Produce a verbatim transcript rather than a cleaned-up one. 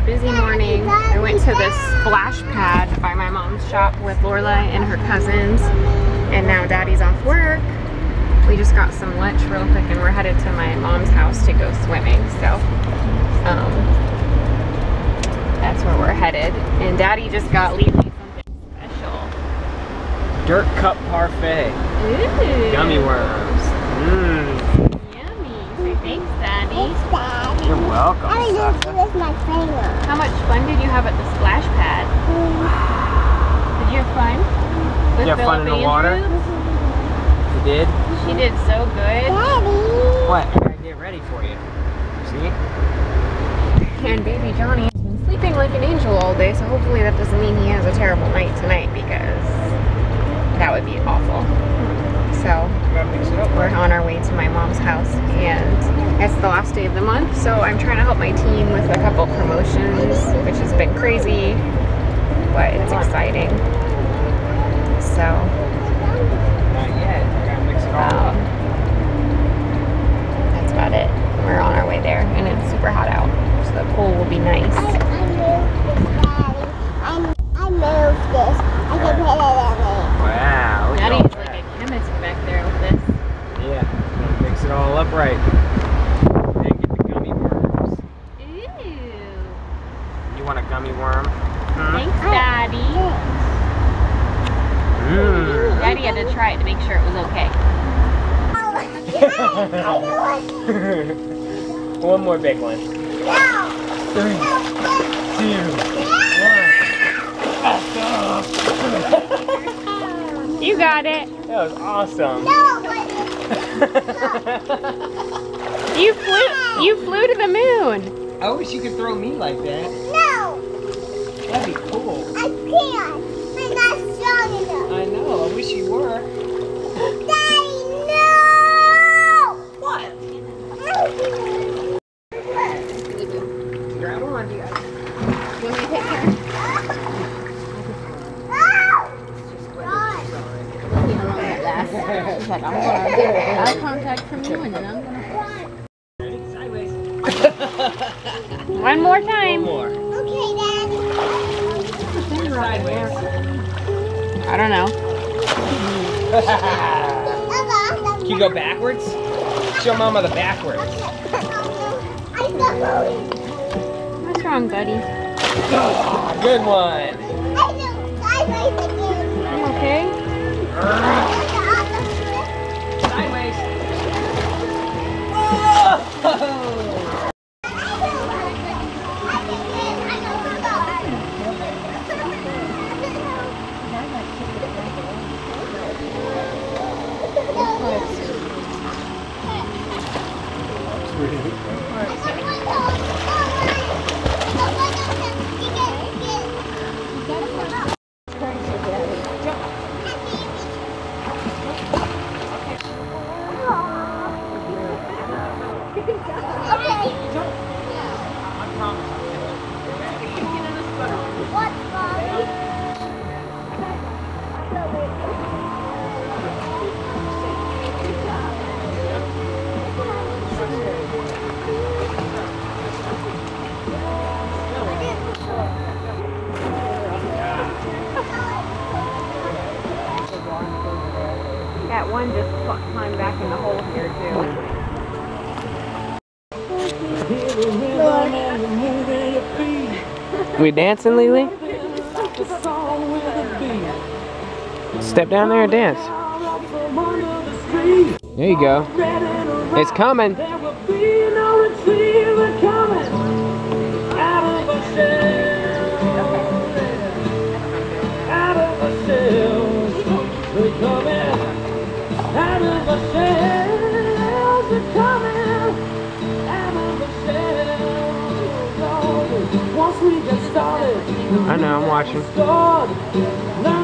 a busy morning. I went to the splash pad by my mom's shop with Lorelai and her cousins, and now Daddy's off work. We just got some lunch real quick and we're headed to my mom's house to go swimming. So um, that's where we're headed. And Daddy just got Lily something special. Dirt cup parfait. Ooh. Gummy worms. Mmm. Say thanks, Daddy. Thanks, Daddy. You're welcome. I was just with my finger. How much fun did you have at the splash pad? Mm. Did you have fun? With Did you have fun in the water? Andrew? You did? She did so good. Daddy. What? I gotta get ready for you. See? And baby Johnny has been sleeping like an angel all day, so hopefully that doesn't mean he has a terrible night tonight, because that would be awful. So we're on our way to my mom's house, and it's the last day of the month, so I'm trying to help my team with a couple promotions, which has been crazy, but it's exciting. So Not yet. I gotta mix it all um, up. that's about it. We're on our way there, and it's super hot out, so the pool will be nice. I, I moved this, Daddy. I, I moved this. I can put it in it. Wow. Look at Daddy all is like that. a chemist back there with this. Yeah. Gotta mix it all up right. And get the gummy worms. Ew. You want a gummy worm? Hmm? Thanks, Daddy. Mmm. Daddy had to try it to make sure it was okay. One more big one. No. Three, two, one. You got it. That was awesome. No, You flew. You flew to the moon. I wish you could throw me like that. no. That'd be cool. I can't. I'm not strong enough. I know. I wish you were. Daddy, no. What? Grab one, you guys. You want me to take care? She's like, I'm gonna get eye contact from you, and then I'm gonna. Ready? Sideways. One more time. One more. Okay, Daddy. Sideways. I don't know. Can you go backwards? Show Mama the backwards. I got What's wrong, buddy? Oh, good one. I know. Sideways again. You okay? Sideways. Whoa! That one just climbed back in the hole here too. We dancing, Lily? Step down there and dance. There you go. It's coming. I know, I'm watching.